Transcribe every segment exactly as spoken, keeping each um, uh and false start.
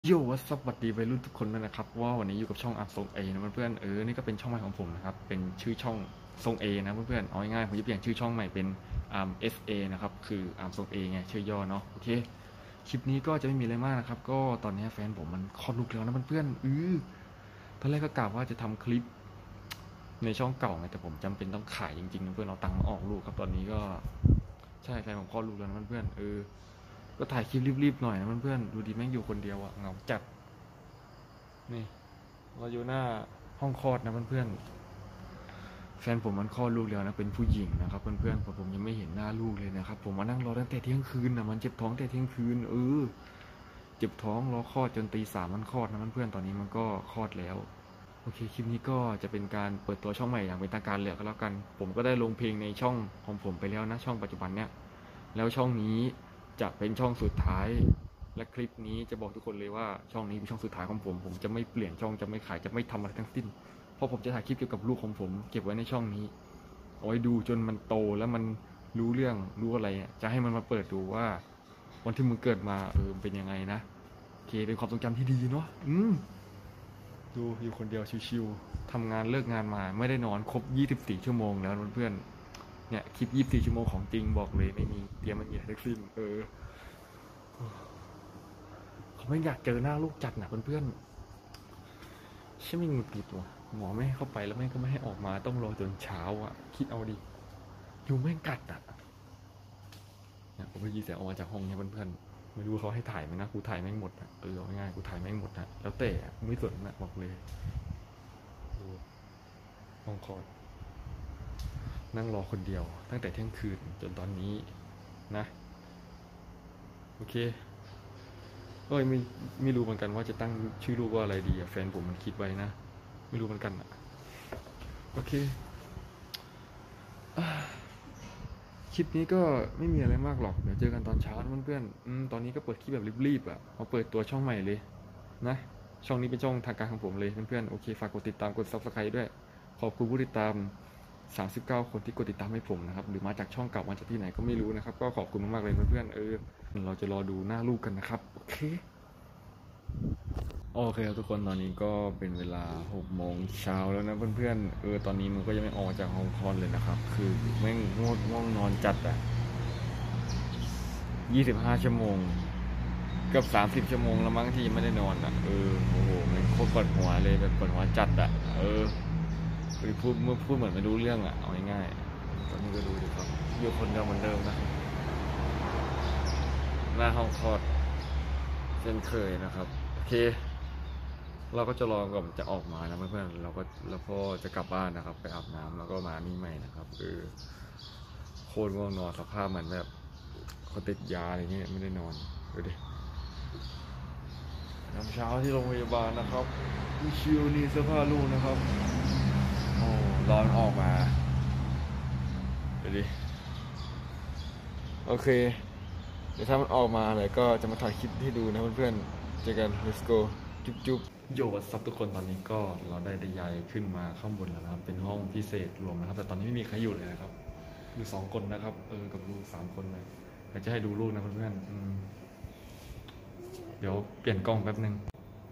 โยวัสวัสดีวัยรุ่นทุกคนด้วยนะครับว่าวันนี้อยู่กับช่องอาร์มทรงเอนะเพื่อนๆเออนี่ก็เป็นช่องใหม่ของผมนะครับเป็นชื่อช่องทรงเอนะเพื่อนๆเอาง่ายๆผมจะเปลี่ยนชื่อช่องใหม่เป็นอาร์มเอสเอนะครับคืออาร์มทรงเอไงชื่อย่อเนาะโอเคคลิปนี้ก็จะไม่มีอะไรมากนะครับก็ตอนนี้แฟนผมมันคลอดลูกแล้วนะเพื่อนๆเออตอนแรกก็กะว่าจะทำคลิปในช่องเก่าไงแต่ผมจำเป็นต้องขายจริงๆนะเพื่อนเอาตังค์มาออกลูกครับตอนนี้ก็ใช่แฟนผมคลอดลูกแล้วนะเพื่อนๆเออก็ถ่ายคลิปรีบๆหน่อยนะเพื่อนๆดูดีแม่งอยู่คนเดียวอะเหงาจัดนี่เราอยู่หน้าห้องคลอดนะเพื่อนๆแฟนผมมันคลอดลูกแล้วนะเป็นผู้หญิงนะครับเพื่อนๆผมผมยังไม่เห็นหน้าลูกเลยนะครับผมมานั่งรอตั้งแต่เที่ยงคืนนะมันเจ็บท้องแต่เที่ยงคืนเออเจ็บท้องรอคลอดจนตีสามมันคลอดนะเพื่อนๆตอนนี้มันก็คลอดแล้วโอเคคลิปนี้ก็จะเป็นการเปิดตัวช่องใหม่อย่างเป็นทางการเลยก็แล้วกันผมก็ได้ลงเพลงในช่องของผมไปแล้วนะช่องปัจจุบันเนี้ยแล้วช่องนี้จะเป็นช่องสุดท้ายและคลิปนี้จะบอกทุกคนเลยว่าช่องนี้เป็นช่องสุดท้ายของผมผมจะไม่เปลี่ยนช่องจะไม่ขายจะไม่ทำอะไรทั้งสิ้นเพราะผมจะถ่ายคลิปเกี่ยวกับลูกของผมเก็บไว้ในช่องนี้เอาไว้ดูจนมันโตแล้วมันรู้เรื่องรู้อะไรจะให้มันมาเปิดดูว่าวันที่มึงเกิดมาเออเป็นยังไงนะโอเคเป็นความทรงจำที่ดีเนาะอืมดูอยู่คนเดียวชิวๆทำงานเลิกงานมาไม่ได้นอนครบยี่สิบสี่ชั่วโมงแล้วเพื่อนเนี่ยคลิปยี่สิบสี่ชั่วโมงของจริงบอกเลยไม่มีเตรียมไม่มีอะไรทั้งสิ้นเออเขาไม่อยากเจอหน้าลูกจัดนะเพื่อนๆใช่ไม่หงุดหงิดว่ะหมอไม่ให้เข้าไปแล้วแม่งก็ไม่ให้ออกมาต้องรอจนเช้าอ่ะคิดเอาดิอยู่แม่งกัดอ่ะเนี่ยผมไปยีเสียงออกมาจากห้องเนี่ยเพื่อนๆไม่รู้เขาให้ถ่ายไหมนะกูถ่ายแม่งหมดอ่ะเออเอาง่ายกูถ่ายแม่งหมดอ่ะแล้วแต่ไม่สนนะบอกเลยดูห้องคลอดนั่งรอคนเดียวตั้งแต่เที่ยงคืนจนตอนนี้นะโอเคก็ไม่ไม่รู้เหมือนกันว่าจะตั้งชื่อลูกว่าอะไรดีอะแฟนผมมันคิดไว้นะไม่รู้เหมือนกันอะโอเคคลิปนี้ก็ไม่มีอะไรมากหรอกเดี๋ยวเจอกันตอนเช้าเพื่อนๆอืมตอนนี้ก็เปิดคลิปแบบรีบๆอะเอาเปิดตัวช่องใหม่เลยนะช่องนี้เป็นช่องทางการของผมเลยเพื่อนๆโอเคฝากกดติดตามกด ซับสไครบ์ ด้วยขอบคุณผู้ติดตามสามสิบเก้าคนที่กดติดตามให้ผมนะครับหรือมาจากช่องเก่ามาจากที่ไหนก็ไม่รู้นะครับก็ขอบคุณมากๆเลยเพื่อนๆเออเราจะรอดูหน้าลูกกันนะครับโอเคโอเคครับทุกคนตอนนี้ก็เป็นเวลาหกโมงเช้าแล้วนะเพื่อนๆเออตอนนี้มันก็ยังไม่ออกจากห้องคลอดเลยนะครับคือแม่งง่วงง่วงนอนจัดอ่ะยี่สิบห้าชั่วโมงเกือบสามสิบชั่วโมงแล้วมั้งที่ยังไม่ได้นอนอ่ะเออโอ้โหมันโคตรปวดหัวเลยแบบปวดหัวจัดอ่ะเออไปพูดเมื่อพูดเหมือนไม่รู้เรื่องอ่ะเอาง่ายๆตอนนี้ก็ดูดิครับอยู่คนเดียวเหมือนเดิมนะหน้าห้องคลอดเช่นเคยนะครับโอเคเราก็จะรอก่อนจะออกมานะเพื่อนๆเราก็แล้วก็จะกลับบ้านนะครับไปอาบน้ำแล้วก็มานี่ใหม่นะครับคือโคตรง่วงนอนสภาพเหมือนแบบคนติดยาอะไรเงี้ยไม่ได้นอนดูดิยามเช้าที่โรงพยาบาลนะครับมีชิวนี่เสื้อผ้าลูกนะครับโอ้ร้อนออกมาดูดิโอเคเดี๋ยวถ้ามันออกมาเลยก็จะมาถ่ายคลิปให้ดูนะเพื่อนๆเจอกัน let's go จุ๊บจุ๊บโยวัสดีทุกคนตอนนี้ก็เราได้ได้ย้ายขึ้นมาข้างบนแล้วนะครับเป็นห้องพิเศษรวมนะครับแต่ตอนนี้ไม่มีใครอยู่เลยนะครับอยู่สองคนนะครับเออกับลูกสามคนเลยอยากจะให้ดูลูกนะเพื่อนๆเดี๋ยวเปลี่ยนกล้องแป๊บนึง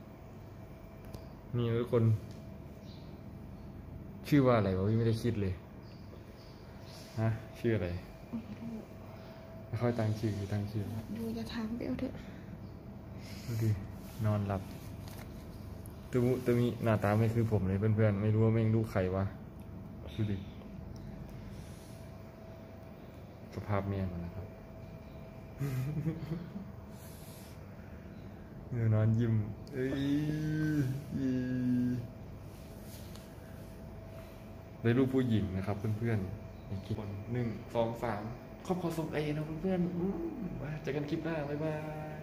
นี่ทุกคนชื่อว่าอะไรวะพี่ไม่ได้คิดเลยฮะชื่ออะไรไม่ค่อยตั้งชื่อตั้งชื่อดูจะทำเบลเถอะดูดินอนหลับตัวตัวมีหน้าตาไม่คือผมเลยเพื่อนๆไม่รู้ว่าแม่งลูกใครวะดูดิสภาพเมียมันนะครับเนื้อนอนยิ้มเอ้ยได้ลูกผู้หญิงนะครับเพื่อนๆอีกคนหนึ่งสองสามครอบครัวทรงเอนะเพื่อนๆเจอกันคลิปหน้าบ๊ายบาย